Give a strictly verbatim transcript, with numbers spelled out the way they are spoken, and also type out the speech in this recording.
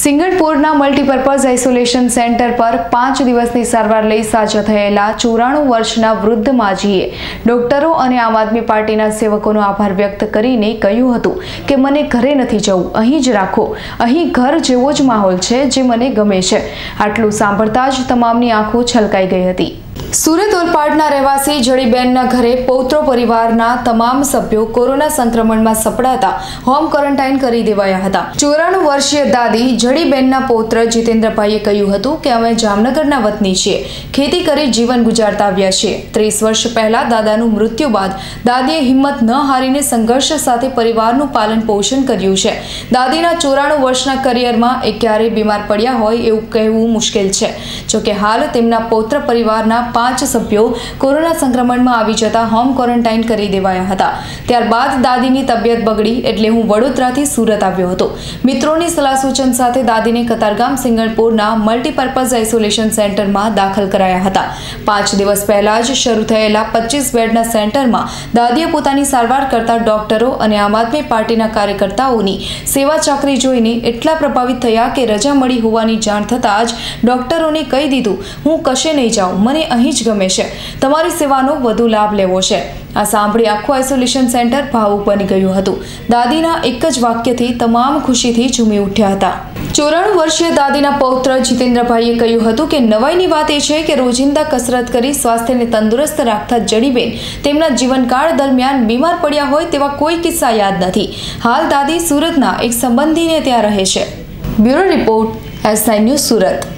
સિંગણપુરના multipurpose isolation centre પર પાંચ દિવસની સારવાર લઈ સાજા થયેલા ચોરાણું વર્ષના વૃદ્ધ માજીએ ડોક્ટરો અને આમ આદમી પાર્ટીના સેવકોનો આભાર વ્યક્ત કરીને કહ્યું હતું કે મને ઘરે નથી જવું, અહીં જ રાખો, અહીં ઘર જેવો જ માહોલ છે જે મને ગમે છે। આટલું સાંભળતા જ તમામની આંખો છલકાઈ ગઈ હતી। સુરત ઓલપાડના રહેવાસી જડીબેનના ઘરે પૌત્રો પરિવારના તમામ સભ્યો કોરોના સંક્રમણમાં સપડાતા હોમ ક્વોરન્ટાઇન કરી દેવાયા હતા। ચોરાણું વર્ષીય દાદી જડીબેનના પૌત્ર જીતેન્દ્રભાઈએ કહ્યું હતું કે અમે જામનગરના વતની છીએ, ખેતી કરી જીવન ગુજારતા આવ્યા છીએ। ત્રીસ વર્ષ પહેલા દાદાનું મૃત્યુ બાદ દાદીએ હિંમત ન હારીને સંઘર્ષ સાથે પરિવારનું પાલન પોષણ કર્યું છે। દાદીના ચોરાણું વર્ષના કરિયરમાં એ ક્યારેય બીમાર પડ્યા હોય એવું કહેવું મુશ્કેલ છે। જોકે હાલ તેમના પૌત્ર પરિવારના પાંચ સભ્યો કોરોના સંક્રમણમાં આવી જતા હોમ ક્વોરન્ટાઇન કરી દેવાયા હતા। ત્યારબાદ દાદીની તબિયત બગડી એટલે હું વડોદરાથી સુરત આવ્યો હતો। મિત્રોની સલાહ સૂચન સાથે દાદીને કતારગામ સિંગણપુરના મલ્ટીપર્પઝ આઇસોલેશન સેન્ટરમાં દાખલ કરાયા હતા। પાંચ દિવસ પહેલા જ શરૂ થયેલા પચીસ બેડના સેન્ટરમાં દાદીએ પોતાની સારવાર કરતા ડોક્ટરો અને આમ આદમી પાર્ટીના કાર્યકર્તાઓની સેવા ચાકરી જોઈને એટલા પ્રભાવિત થયા કે રજા મળી હોવાની જાણ થતાં જ ડોક્ટરોને કહી દીધું, હું કશે નહીં જાઉં, મને અહીં જ ગમે છે, તમારી સેવાનો વધુ લાભ લેવો છે। આ સાંભળી આખું આઇસોલેશન સેન્ટર ભાવુક બની ગયું હતું। દાદીના એક જ વાક્યથી તમામ ખુશીથી ઝૂમી ઉઠ્યા હતા। ચોરાણું વર્ષીય દાદીના પૌત્ર જીતેન્દ્રભાઈએ કહ્યું હતું કે નવાઈની વાત એ છે કે રોજિંદા કસરત કરી સ્વાસ્થ્યને તંદુરસ્ત રાખતા જડીબેન તેમના જીવનકાળ દરમિયાન બીમાર પડ્યા હોય તેવા કોઈ કિસ્સા યાદ નથી। હાલ દાદી સુરતના એક સંબંધીને ત્યાં રહે છે। Bureau report, S nine news, Surat.